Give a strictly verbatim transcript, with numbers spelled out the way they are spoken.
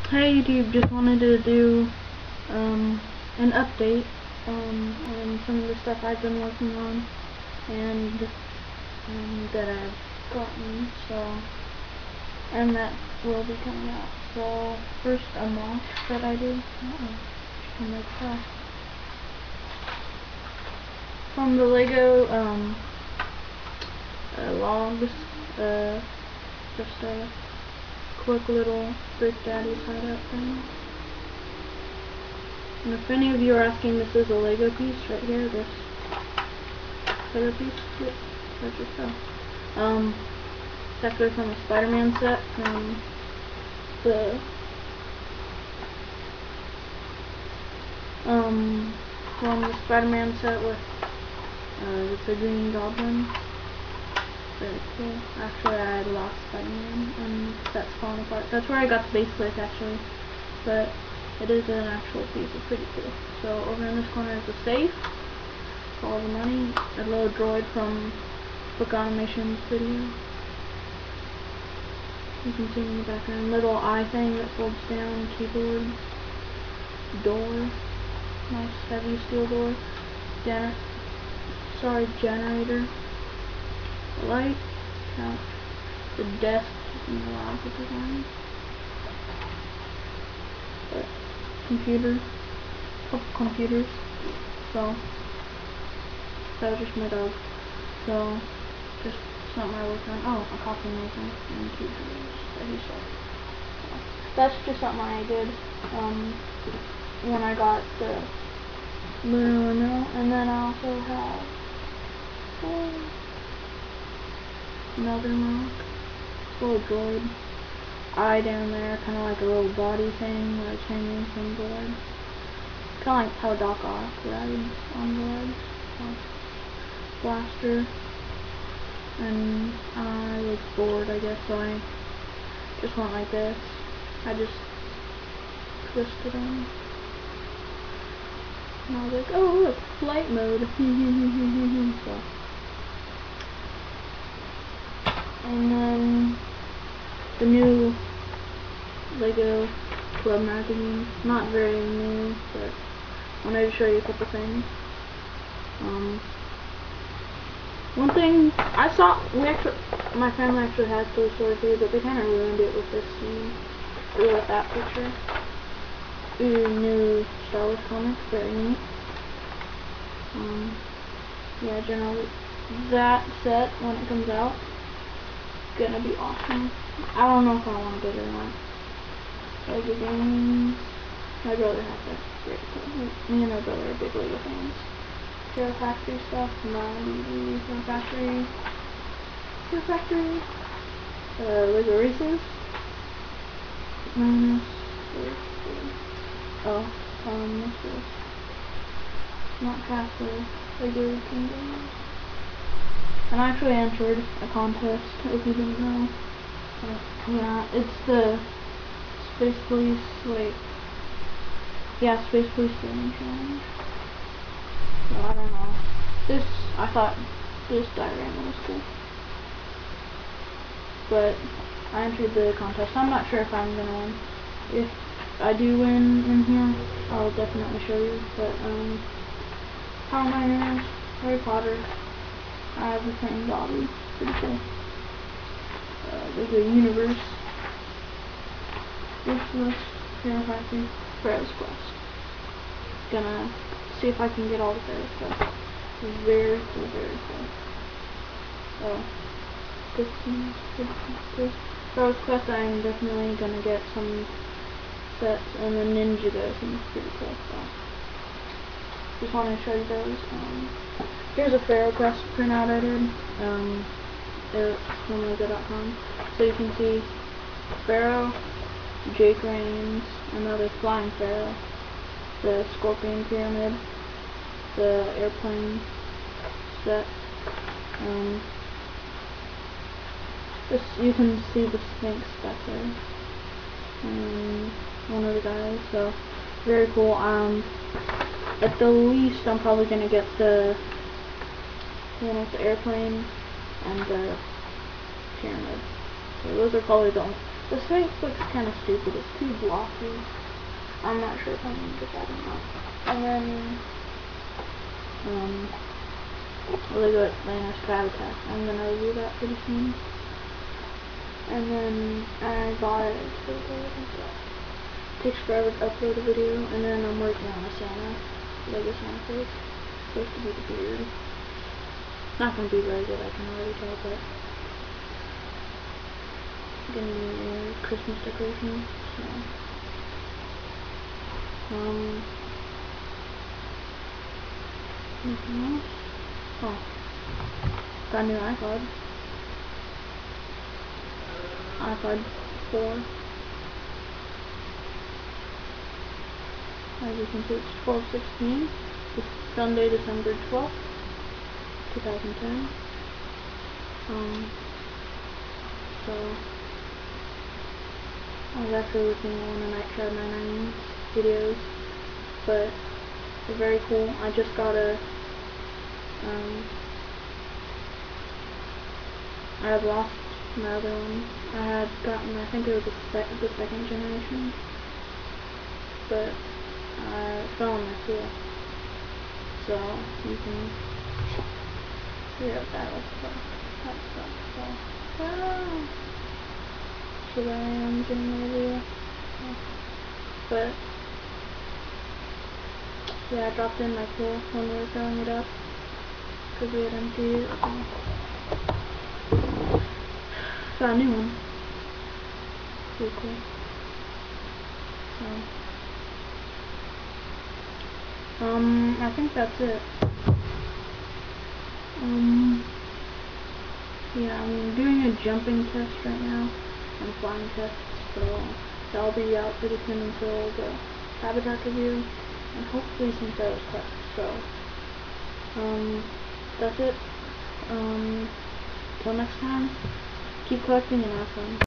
Hey YouTube, just wanted to do um, an update um, on some of the stuff I've been working on and um, that I've gotten, so, and that will be coming out. So first, a mock that I did. Uh-oh, come like that. From the Lego um, uh, logs, uh, just a quick little Brick Daddy's hideout thing. And if any of you are asking, this is a Lego piece right here, this Lego piece, yep, that's just so. Um, it's actually from a Spider-Man set from the, um, from the Spider-Man set with, uh, the Green Goblin. Very cool. Actually, I had lost Spider-Man, and that's falling apart. That's where I got the base plate, actually, but it is an actual piece. It's pretty cool. So over in this corner is the safe for all the money. A little droid from Book Automation's video. You can see in the background. Little eye thing that folds down. Keyboard. Door. Nice heavy steel door. Gener sorry, generator. Light. Couch. The desk in the lab with design. Computer. Couple computers. So that was just my dog. So just something I worked on. Oh, a coffee maker and two drawers that he sold. So that's just something I did um, when I got the Lunar Mill. And then I also have um, another mock, little droid eye down there, kind of like a little body thing where it's hanging from the leg. Kind of like how Doc Ock rides on the leg. So, blaster. And I was bored, I guess, so I just went like this. I just twisted them. And I was like, oh look, flight mode. So. And then the new Lego Club magazine. Not very new, but I wanted to show you a couple things. Um, One thing I saw, we actually, my family actually has Toy Story three, but they kind of ruined it with this scene, or with that picture. Ooh, new Star Wars comics, very neat. Um, yeah, generally, that set, when it comes out, gonna be awesome. I don't know if I want to get it or not. Lego games, my brother has that, very cool. Me and my brother are big Lego fans. Hero Factory stuff, non Hero Factory, Hero Factory, uh, Lego Races, minus, oh, um, what's this? Not Castle, Lego Kingdoms. And I actually entered a contest, if you didn't know. Uh, yeah, it's the Space Police, wait, yeah, Space Police Gaming Challenge. So I don't know. This, I thought this diorama was cool. But I entered the contest. I'm not sure if I'm gonna win. If I do win in here, I'll definitely show you. But, um, Power Miners, Harry Potter, I have the same Dobby. Pretty cool. Uh, there's a universe. Wish list, Hero Factory, Pharaoh's Quest. Gonna see if I can get all the Pharaoh's Quest. Very cool, very cool. So, fifteen, fifteen, Pharaoh's Quest, I'm definitely gonna get some sets, and the Ninjago seems pretty cool, so just wanted to show you those. Um, here's a Pharaoh Quest printout I did, um, it's from Lego dot com, so you can see Pharaoh, Jake Raines, another Flying Pharaoh, the Scorpion Pyramid, the airplane set, um, this, you can see the Sphinx back there, and one of the guys, so very cool. Um, at the least, I'm probably gonna get the one with the airplane and the pyramid. So those are probably the The Sphinx looks kind of stupid. It's too blocky. I'm not sure if I'm going to get that or not. And then, um, Lego Atlantis Habitat. I'm going to review that pretty soon. And then I bought it. It takes forever to upload a video. And then I'm working on a Santa. Lego Santa face. Supposed to be the beard. Not going to be very good, I can already tell, but gonna be a Christmas decoration, so um anything else? Oh, got a new iPod. iPod four. As you can see, it's twelve sixteen. It's Sunday, December twelfth, two thousand ten. Um so I was actually working on a Nightshade nine nine videos, but they're very cool. I just got a, um, I have lost my other one. I had gotten, I think it was a sec the second generation, but I fell on my tool, so you can figure out that was stuff. That stuff, so, wow. So there I am doing a video. But yeah, I dropped in my tool when we were filling it up because we had emptied it. So. Got a new one. Pretty cool. So, um, I think that's it. Um, yeah, I'm doing a jumping test right now and flying test, so that'll be out pretty soon until the Habitat review. And hopefully some photos cut. So, um, that's it. Um, till next time, keep collecting and have fun.